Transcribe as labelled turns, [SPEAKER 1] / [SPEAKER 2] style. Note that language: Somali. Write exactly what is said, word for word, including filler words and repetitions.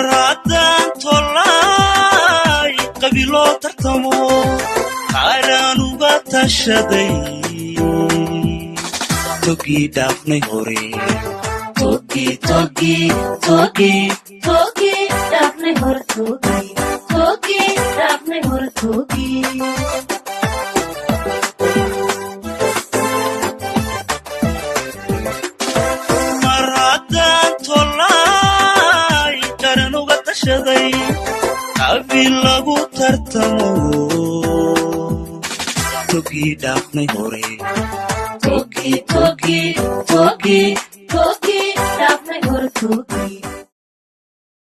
[SPEAKER 1] maradan tolay qabilo tartamo qaran uga tashaday togi dafnay hore togi togi togi togi dafnay hore togi togi dafnay hore togi qabilagu tartamo togi dafnay hore togi togi togi togi dafnay hore togi